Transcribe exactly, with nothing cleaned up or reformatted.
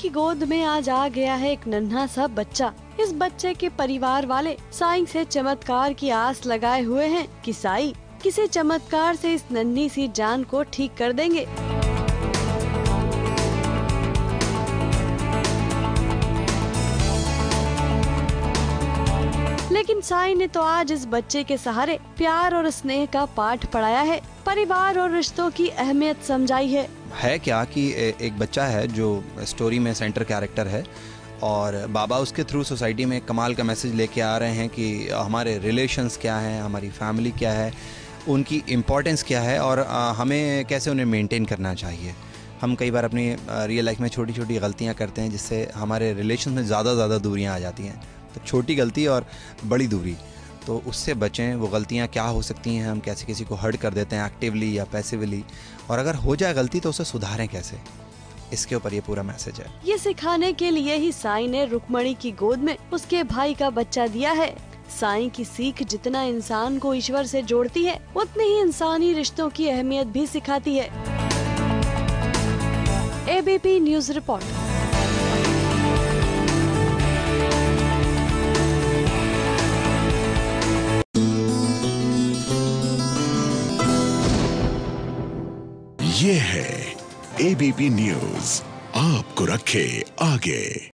की गोद में आज आ गया है एक नन्हा सा बच्चा। इस बच्चे के परिवार वाले साईं से चमत्कार की आस लगाए हुए हैं कि साईं किसी चमत्कार से इस नन्ही सी जान को ठीक कर देंगे। लेकिन साईं ने तो आज इस बच्चे के सहारे प्यार और स्नेह का पाठ पढ़ाया है, परिवार और रिश्तों की अहमियत समझाई है। है क्या कि एक बच्चा है जो स्टोरी में सेंटर कैरेक्टर है और बाबा उसके थ्रू सोसाइटी में कमाल का मैसेज लेके आ रहे हैं कि हमारे रिलेशंस क्या हैं, हमारी फैमिली क्या है, उनकी इम्पोर्टेंस क्या है और हमें कैसे उन्हें मेंटेन करना चाहिए। हम कई बार अपनी रियल लाइफ में छोटी छोटी गलतियां करते हैं जिससे हमारे रिलेशन में ज़्यादा ज़्यादा दूरियां आ जाती हैं। तो छोटी गलती और बड़ी दूरी, तो उससे बचें। वो गलतियां क्या हो सकती हैं, हम कैसे किसी को हर्ट कर देते हैं एक्टिवली या पैसिवली, और अगर हो जाए गलती तो उसे सुधारें कैसे, इसके ऊपर ये पूरा मैसेज है। ये सिखाने के लिए ही साईं ने रुक्मणी की गोद में उसके भाई का बच्चा दिया है। साईं की सीख जितना इंसान को ईश्वर से जोड़ती है, उतनी ही इंसानी रिश्तों की अहमियत भी सिखाती है। ABP news report. ये है एबीपी न्यूज, आपको रखे आगे।